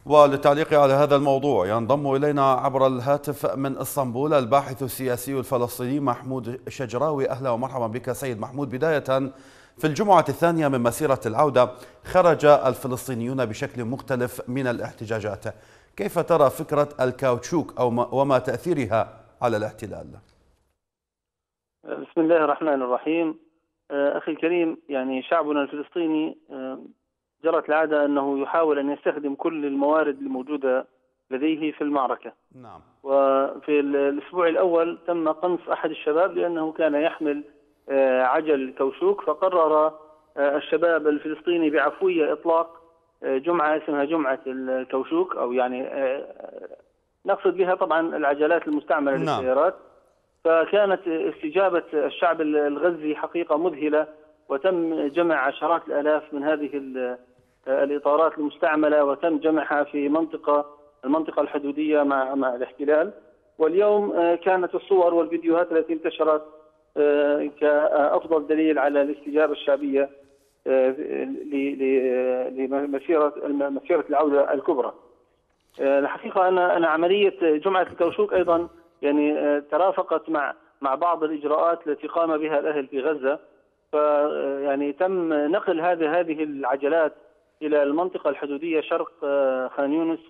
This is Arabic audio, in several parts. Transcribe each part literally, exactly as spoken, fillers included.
وللتعليق على هذا الموضوع ينضم إلينا عبر الهاتف من اسطنبول الباحث السياسي الفلسطيني محمود شجراوي. أهلا ومرحبا بك سيد محمود. بداية، في الجمعة الثانية من مسيرة العودة خرج الفلسطينيون بشكل مختلف من الاحتجاجات، كيف ترى فكرة الكاوتشوك أو وما تأثيرها على الاحتلال؟ بسم الله الرحمن الرحيم. أخي الكريم، يعني شعبنا الفلسطيني جرت العادة أنه يحاول أن يستخدم كل الموارد الموجودة لديه في المعركة. نعم. وفي الأسبوع الأول تم قنص أحد الشباب لأنه كان يحمل عجل كوشوك، فقرر الشباب الفلسطيني بعفوية إطلاق جمعة اسمها جمعة الكوشوك، أو يعني نقصد بها طبعا العجلات المستعملة نعم. للسيارات. فكانت استجابة الشعب الغزي حقيقة مذهلة، وتم جمع عشرات الآلاف من هذه الإطارات المستعملة وتم جمعها في منطقة المنطقة الحدودية مع مع الاحتلال. واليوم كانت الصور والفيديوهات التي انتشرت كأفضل دليل على الاستجابة الشعبية لمسيرة مسيرة العودة الكبرى. الحقيقة أن أن عملية جمعة الكوشوك أيضا يعني ترافقت مع مع بعض الإجراءات التي قام بها الأهل في غزة، فيعني تم نقل هذه هذه العجلات إلى المنطقة الحدودية شرق خان يونس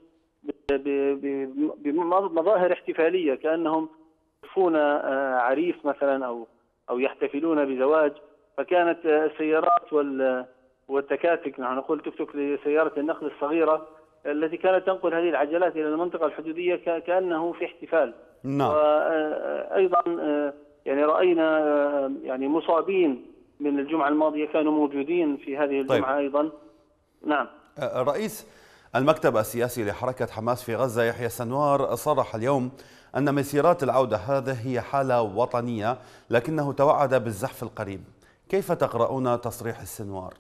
بمظاهر احتفالية، كأنهم يحتفون عريس مثلا أو أو يحتفلون بزواج. فكانت السيارات والتكاتك، نحن نقول توك توك لسيارة النقل الصغيرة التي كانت تنقل هذه العجلات إلى المنطقة الحدودية كأنه في احتفال. نعم. وأيضا يعني رأينا يعني مصابين من الجمعة الماضية كانوا موجودين في هذه الجمعة. طيب. أيضا نعم. رئيس المكتب السياسي لحركة حماس في غزة يحيى سنوار صرح اليوم أن مسيرات العودة هذه هي حالة وطنية، لكنه توعد بالزحف القريب. كيف تقرؤون تصريح السنوار؟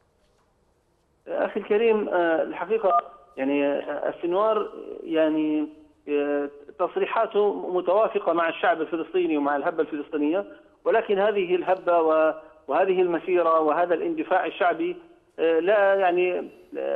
أخي الكريم، الحقيقة يعني السنوار يعني تصريحاته متوافقة مع الشعب الفلسطيني ومع الهبة الفلسطينية، ولكن هذه الهبة وهذه المسيرة وهذا الاندفاع الشعبي لا يعني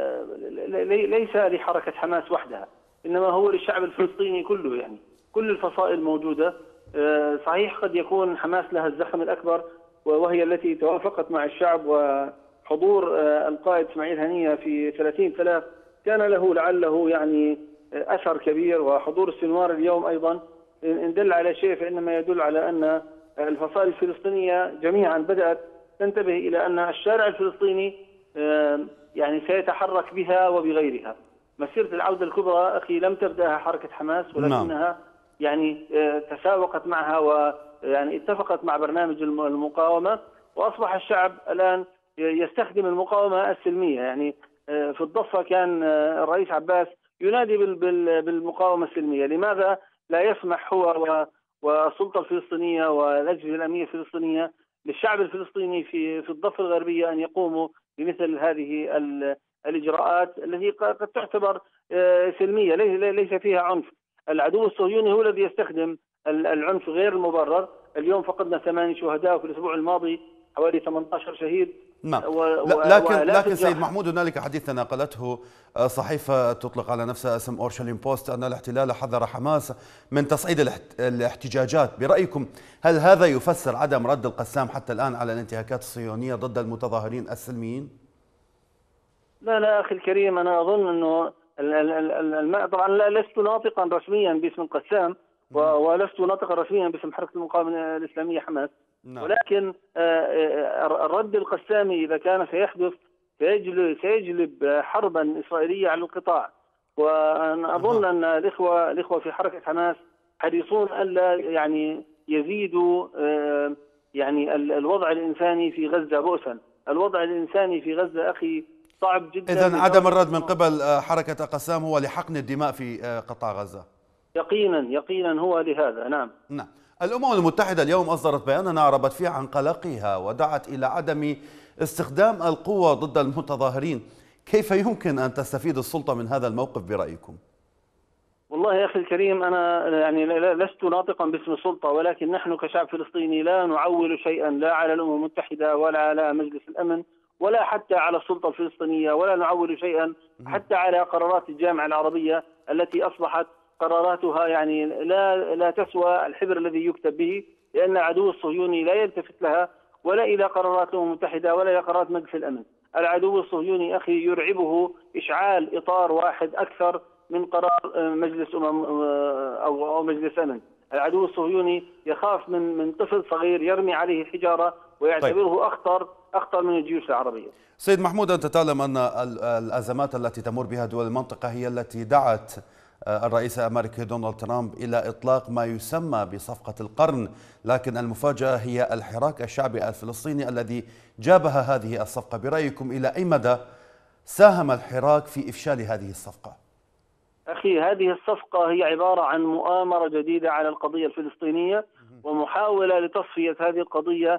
ليس لحركة حماس وحدها، إنما هو للشعب الفلسطيني كله. يعني كل الفصائل موجودة. صحيح قد يكون حماس لها الزخم الأكبر وهي التي توافقت مع الشعب، وحضور القائد اسماعيل هنية في ثلاثين آلاف كان له لعله يعني أثر كبير، وحضور السنوار اليوم أيضا إن دل على شيء فإنما يدل على أن الفصائل الفلسطينية جميعا بدأت تنتبه إلى أن الشارع الفلسطيني يعني سيتحرك بها وبغيرها. مسيرة العودة الكبرى أخي لم تبدأها حركة حماس، ولكنها يعني تساوقت معها ويعني اتفقت مع برنامج المقاومة، وأصبح الشعب الآن يستخدم المقاومة السلمية. يعني في الضفة كان الرئيس عباس ينادي بالمقاومة السلمية، لماذا لا يسمح هو والسلطة الفلسطينية والأجهزة الأمنية الفلسطينية للشعب الفلسطيني في في الضفة الغربية أن يقوموا بمثل هذه الإجراءات التي قد تعتبر سلمية ليس فيها عنف؟ العدو الصهيوني هو الذي يستخدم العنف غير المبرر. اليوم فقدنا ثمانية شهداء، وفي الأسبوع الماضي حوالي ثمانية عشر شهيد. نعم. لكن لكن سيد محمود، هنالك حديث نقلته صحيفة تطلق على نفسها اسم أورشليم بوست أن الاحتلال حذر حماس من تصعيد الاحتجاجات. برأيكم هل هذا يفسر عدم رد القسام حتى الآن على الانتهاكات الصهيونية ضد المتظاهرين السلميين؟ لا لا أخي الكريم، أنا أظن أنه طبعا لا لست ناطقا رسميا باسم القسام، ولست ناطقا رسميا باسم حركة المقاومة الإسلامية حماس. نعم. ولكن الرد القسامي إذا كان سيحدث سيجلب, سيجلب حربا إسرائيلية على القطاع. وأنا أظن أن الإخوة الإخوة في حركة حماس حريصون ألا يعني يزيدوا يعني الوضع الإنساني في غزة بؤسا. الوضع الإنساني في غزة أخي صعب جدا. إذن عدم الرد من قبل حركة قسام هو لحقن الدماء في قطاع غزة؟ يقينا يقينا هو لهذا. نعم. نعم. الأمم المتحدة اليوم أصدرت بيانا أعربت فيه عن قلقها ودعت إلى عدم استخدام القوة ضد المتظاهرين. كيف يمكن أن تستفيد السلطة من هذا الموقف برأيكم؟ والله يا أخي الكريم، أنا يعني لست ناطقا باسم السلطة، ولكن نحن كشعب فلسطيني لا نعول شيئا لا على الأمم المتحدة ولا على مجلس الأمن ولا حتى على السلطة الفلسطينية، ولا نعول شيئا حتى على قرارات الجامعة العربية التي أصبحت قراراتها يعني لا لا تسوى الحبر الذي يكتب به، لأن العدو الصهيوني لا يلتفت لها ولا إلى قرارات الأمم المتحدة ولا إلى قرارات مجلس الأمن. العدو الصهيوني أخي يرعبه إشعال إطار واحد أكثر من قرار مجلس أمم أو أو مجلس أمن. العدو الصهيوني يخاف من من طفل صغير يرمي عليه الحجارة ويعتبره طيب. أخطر أخطر من الجيوش العربية. سيد محمود، أنت تعلم أن الأزمات التي تمر بها دول المنطقة هي التي دعت الرئيس الأمريكي دونالد ترامب إلى إطلاق ما يسمى بصفقة القرن، لكن المفاجأة هي الحراك الشعبي الفلسطيني الذي جابه هذه الصفقة. برأيكم إلى أي مدى ساهم الحراك في إفشال هذه الصفقة؟ أخي، هذه الصفقة هي عبارة عن مؤامرة جديدة على القضية الفلسطينية ومحاولة لتصفية هذه القضية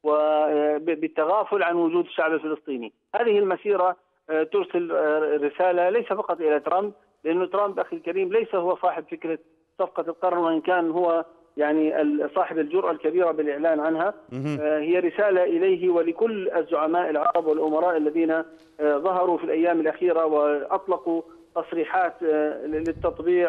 وبالتغافل عن وجود الشعب الفلسطيني. هذه المسيرة ترسل رسالة ليس فقط إلى ترامب، لأن ترامب أخي الكريم ليس هو صاحب فكرة صفقة القرن، وإن كان هو يعني صاحب الجرأة الكبيرة بالإعلان عنها. هي رسالة إليه ولكل الزعماء العرب والأمراء الذين ظهروا في الأيام الأخيرة وأطلقوا تصريحات للتطبيع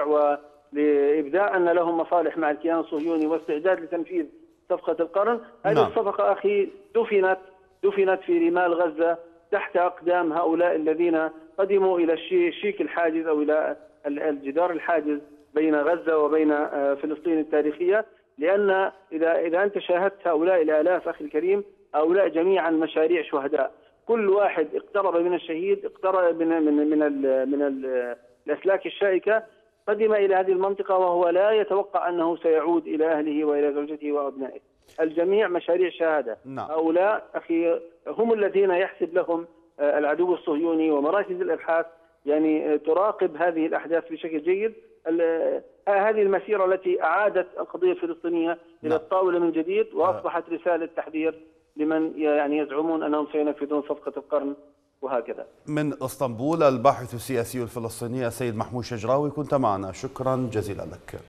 ولإبداء أن لهم مصالح مع الكيان الصهيوني واستعداد لتنفيذ صفقة القرن. هذه الصفقة أخي دفنت دفنت في رمال غزة تحت أقدام هؤلاء الذين قدموا إلى الشيك الحاجز أو إلى الجدار الحاجز بين غزة وبين فلسطين التاريخية. لأن إذا إذا أنت شاهدت هؤلاء الآلاف أخي الكريم، هؤلاء جميعا مشاريع شهداء، كل واحد اقترب من الشهيد، اقترب من من من, ال من ال الأسلاك الشائكة، قدم إلى هذه المنطقة وهو لا يتوقع أنه سيعود إلى أهله وإلى زوجته وأبنائه. الجميع مشاريع شهادة. نعم. هؤلاء أخي هم الذين يحسب لهم العدو الصهيوني ومراكز الإبحاث يعني تراقب هذه الأحداث بشكل جيد. هذه المسيرة التي أعادت القضية الفلسطينية إلى الطاولة من جديد، وأصبحت رسالة تحذير لمن يعني يزعمون أنهم سينفذون صفقة القرن وهكذا. من اسطنبول الباحث السياسي الفلسطيني السيد محمود شجراوي كنت معنا، شكرا جزيلا لك.